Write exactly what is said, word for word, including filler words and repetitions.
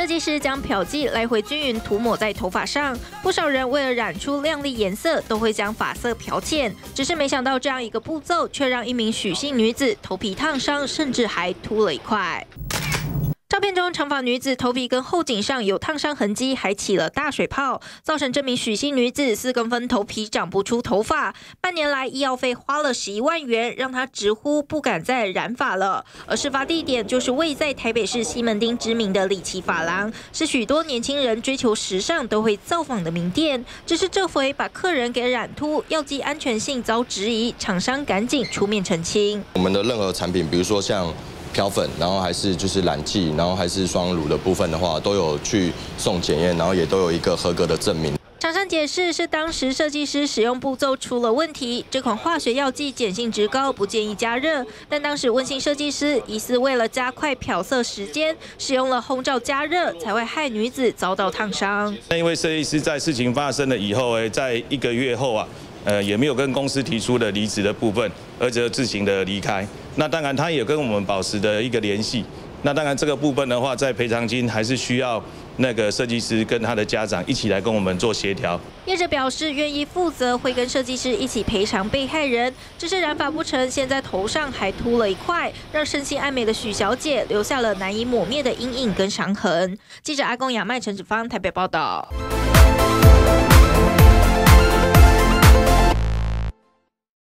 设计师将漂剂来回均匀涂抹在头发上，不少人为了染出亮丽颜色，都会将发色漂浅。只是没想到这样一个步骤，却让一名许姓女子头皮烫伤，甚至还秃了一块。 照片中，长发女子头皮跟后颈上有烫伤痕迹，还起了大水泡，造成这名许姓女子四公分头皮长不出头发。半年来，医药费花了十一万元，让她直呼不敢再染发了。而事发地点就是位在台北市西门町知名的里奇发廊，是许多年轻人追求时尚都会造访的名店。只是这回把客人给染秃，药剂安全性遭质疑，厂商赶紧出面澄清。 我们的任何产品，比如说像 漂粉，然后还是就是染剂，然后还是双乳的部分的话，都有去送检验，然后也都有一个合格的证明。 厂商解释是当时设计师使用步骤出了问题，这款化学药剂碱性值高，不建议加热。但当时问信设计师，疑似为了加快漂色时间，使用了烘罩加热，才会害女子遭到烫伤。 那因为设计师在事情发生了以后，哎，在一个月后啊。 呃，也没有跟公司提出的离职的部分，而且自行的离开。那当然，他也跟我们保持的一个联系。那当然，这个部分的话，在赔偿金还是需要那个设计师跟他的家长一起来跟我们做协调。 业者表示愿意负责，会跟设计师一起赔偿被害人。只是染发不成，现在头上还秃了一块，让身心爱美的许小姐留下了难以抹灭的阴影跟伤痕。记者阿公亚麦陈子芳台北报道。